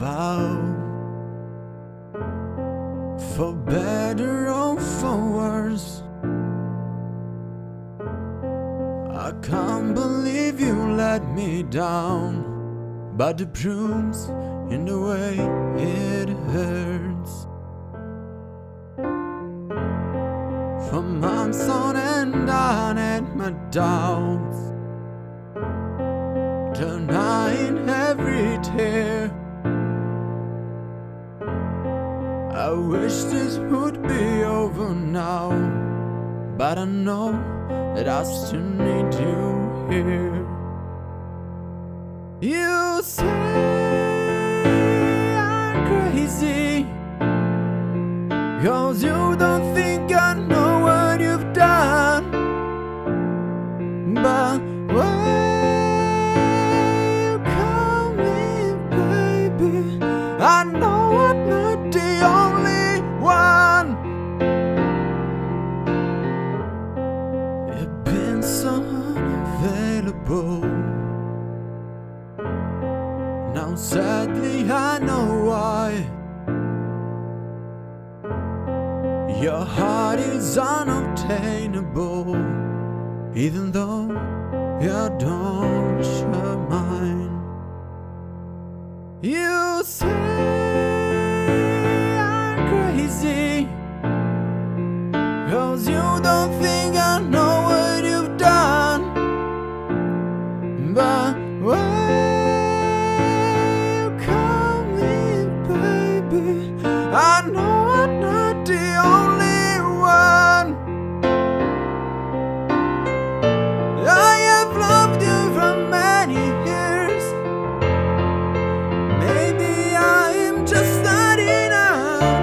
vow, for better or for worse. I can't believe you let me down, but the proof's in the way it hurts. For months on end I had my doubts, denying every tear. I wish this would be over now, but I know that I still need you here. You say I'm crazy, 'cause you don't think I know what you've done. But when you come in, baby, I know I'm not the only one. You've been so unavailable. Now sadly I know why. Your heart is unobtainable, even though you don't share mine. You say I'm crazy, 'cause you don't think I know what you've done. But when you come in, baby, I know I'm not the only one. I have loved you for many years. Maybe I am just not enough.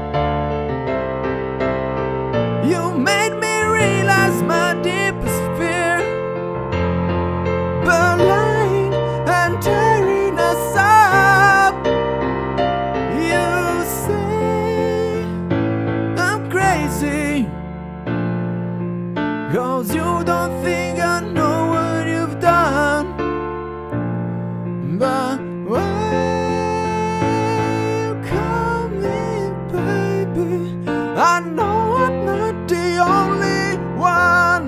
You made me realize my deepest fear, but lying and tearing us up. You say I'm crazy, 'cause you don't think I know what you've done. But when you come in, baby, I know I'm not the only one.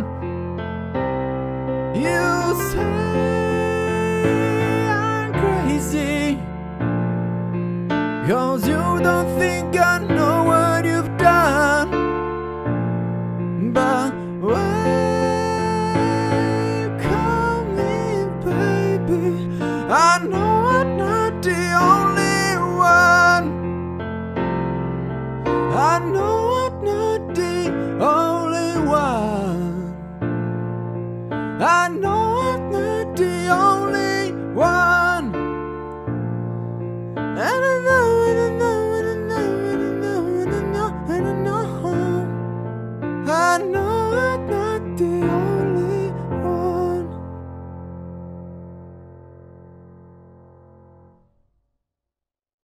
You say I'm crazy, 'cause you don't think I know what